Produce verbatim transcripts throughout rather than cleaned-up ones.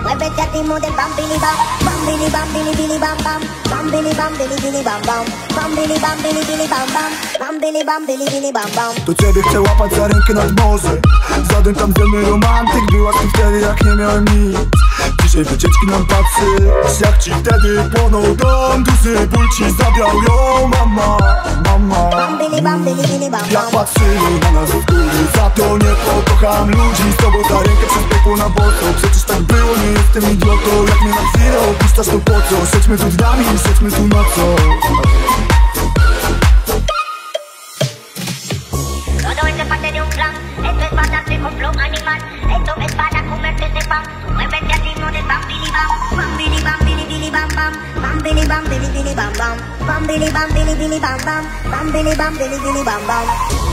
muévete a ritmo del bam bili bam, bam bili bam bili bili bam bam, bam bili bam bili bili bam bam, bam bili bam bili bili bam bam, bam bili bam bili bili bam bam. To ciebie chcę łapać za rękę nad morze. Zadem tam ze mną romantyk. Byłaś tu wtedy jak nie miałem nic. Dzisiaj wycieczki nam patrzy. Jak ci wtedy płonął dom. Duży ból ci zabrał ją mama, mama. Bam bili bam bili bili bam Jak bam. patrzyli na nas z góry. Za to nie pokocham ludzi. Z tobą za rękę przez piekło na boso. Przecież tak było, nie jestem idiotą. Jak mnie na chwilę opuszczasz, to po co? Siedźmy tu dniami, siedźmy tu nocą. Todo es de parte de un plan, esto es para darte con flow animal, esto es para comerte ese pan, muévete al ritmo del bam bili bam, bam bili bam bili bili bam bam, bam bili bam bili bili bam bam, bam bili bam bili bili bam bam, bam bili bam bili bili bam bam.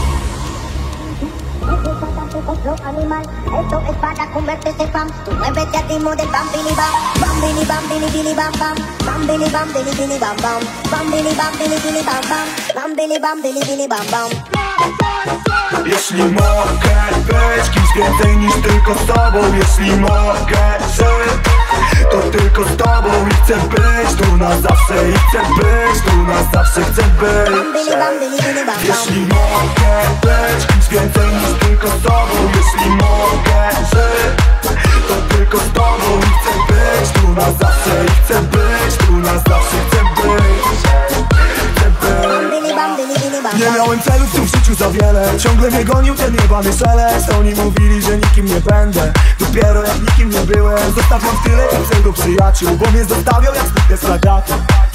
Con flow animal, esto es para comerte ese pan, tú muévete al ritmo del bam bili bam, bam bili bam bili bili bam bam, bam bili bam bili bili bam bam, bam bili bam bili bili bam bam, bam bili bam bili bili bam bam. Jeśli mogę być kimś więcej niż tylko z tobą, jeśli mogę żyć, to tylko z tobą i chcę być tu na zawsze i chcę być tu na zawsze, chcę być. Jeśli mogę być kimś więcej niż tylko z tobą, jeśli mogę żyć, to tylko z tobą i chcę być tu na zawsze i chcę być tu na zawsze, chcę być, chcę być. Nie miałem celów w tym życiu za wiele. Ciągle mnie gonił ten jebany szelest. Oni mówili, że nikim nie będę. Dopiero jak nikim nie byłem. Zostawiam tyle i pseudo przyjaciół, bo mnie zostawiał jak zwykle stragaty.